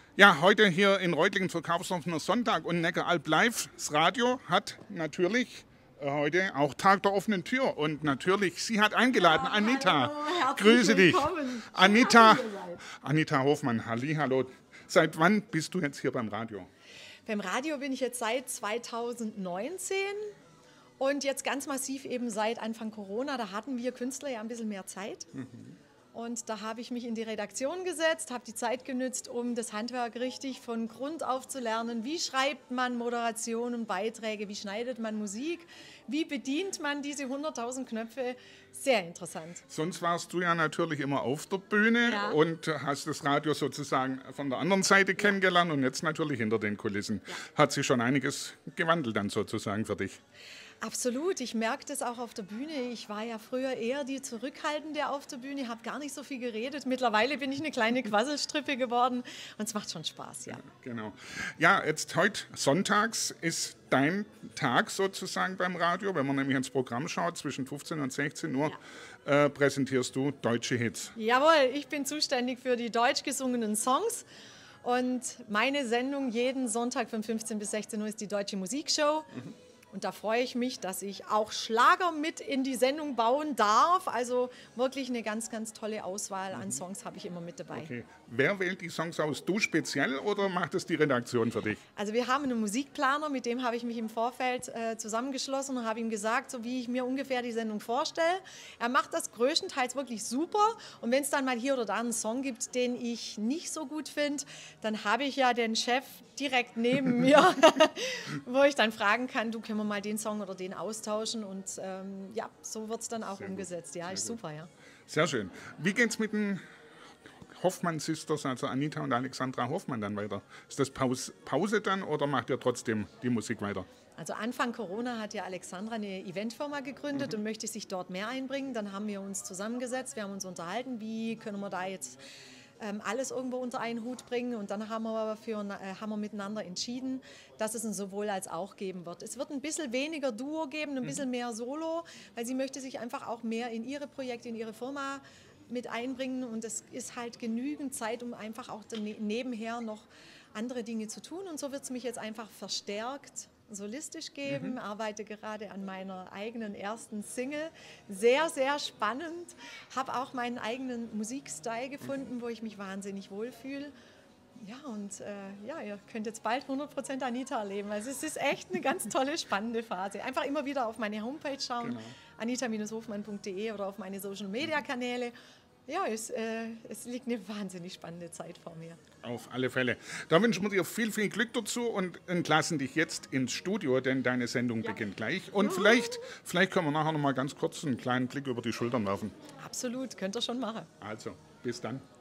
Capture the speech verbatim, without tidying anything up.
Ja, heute hier in Reutlingen verkaufsoffener Sonntag und Neckaralb Live. Das Radio hat natürlich äh, heute auch Tag der offenen Tür und natürlich, sie hat eingeladen, Ja, Anita. hallo, Grüße dich. willkommen. Anita, Schön, dass ihr seid. Anita Hofmann, hallo. Seit wann bist du jetzt hier beim Radio? Beim Radio bin ich jetzt seit zweitausendneunzehn und jetzt ganz massiv eben seit Anfang Corona. Da hatten wir Künstler ja ein bisschen mehr Zeit. Mhm. Und da habe ich mich in die Redaktion gesetzt, habe die Zeit genützt, um das Handwerk richtig von Grund auf zu lernen. Wie schreibt man Moderationen, Beiträge, wie schneidet man Musik, wie bedient man diese hunderttausend Knöpfe? Sehr interessant. Sonst warst du ja natürlich immer auf der Bühne Ja. und hast das Radio sozusagen von der anderen Seite kennengelernt und jetzt natürlich hinter den Kulissen. Ja. Hat sich schon einiges gewandelt dann sozusagen für dich? Absolut, ich merke das auch auf der Bühne. Ich war ja früher eher die Zurückhaltende auf der Bühne, habe gar nicht so viel geredet. Mittlerweile bin ich eine kleine Quasselstrippe geworden und es macht schon Spaß, ja. Ja, genau. Ja, jetzt heute sonntags ist dein Tag sozusagen beim Radio. Wenn man nämlich ins Programm schaut, zwischen fünfzehn und sechzehn Uhr ja. äh, präsentierst du deutsche Hits. Jawohl, ich bin zuständig für die deutsch gesungenen Songs. Und meine Sendung jeden Sonntag von fünfzehn bis sechzehn Uhr ist die Deutsche Musikshow. Mhm. Und da freue ich mich, dass ich auch Schlager mit in die Sendung bauen darf. Also wirklich eine ganz, ganz tolle Auswahl an Songs habe ich immer mit dabei. Okay. Wer wählt die Songs aus? Du speziell oder macht es die Redaktion für dich? Also wir haben einen Musikplaner, mit dem habe ich mich im Vorfeld äh, zusammengeschlossen und habe ihm gesagt, so wie ich mir ungefähr die Sendung vorstelle. Er macht das größtenteils wirklich super. Und wenn es dann mal hier oder da einen Song gibt, den ich nicht so gut finde, dann habe ich ja den Chef direkt neben mir, wo ich dann fragen kann, du, können wir mal den Song oder den austauschen und ähm, ja, so wird es dann auch Sehr umgesetzt. gut. Ja, Sehr ist gut. super, ja. Sehr schön. Wie geht es mit den Hoffmann Sisters, also Anita und Alexandra Hoffmann dann weiter? Ist das Pause, Pause dann oder macht ihr trotzdem die Musik weiter? Also Anfang Corona hat ja Alexandra eine Eventfirma gegründet mhm. und möchte sich dort mehr einbringen. Dann haben wir uns zusammengesetzt, wir haben uns unterhalten, wie können wir da jetzt ähm, alles irgendwo unter einen Hut bringen. Und dann haben wir, für, äh, haben wir miteinander entschieden, dass es ein sowohl als auch geben wird. Es wird ein bisschen weniger Duo geben, ein bisschen mhm. mehr Solo, weil sie möchte sich einfach auch mehr in ihre Projekte, in ihre Firma mit einbringen. Und es ist halt genügend Zeit, um einfach auch nebenher noch andere Dinge zu tun. Und so wird es mich jetzt einfach verstärkt solistisch geben, mhm. arbeite gerade an meiner eigenen ersten Single. Sehr, sehr spannend. Habe auch meinen eigenen Musikstyle gefunden, mhm. wo ich mich wahnsinnig wohlfühle. Ja, und äh, ja, ihr könnt jetzt bald hundert Prozent Anita erleben. Also es ist echt eine ganz tolle, spannende Phase. Einfach immer wieder auf meine Homepage schauen, genau. anita hofmann punkt de oder auf meine Social-Media-Kanäle. Ja, es, äh, es liegt eine wahnsinnig spannende Zeit vor mir. Auf alle Fälle. Da wünschen wir dir viel, viel Glück dazu und entlassen dich jetzt ins Studio, denn deine Sendung ja. beginnt gleich. Und vielleicht, vielleicht können wir nachher noch mal ganz kurz einen kleinen Blick über die Schultern werfen. Absolut, könnt ihr schon machen. Also, bis dann.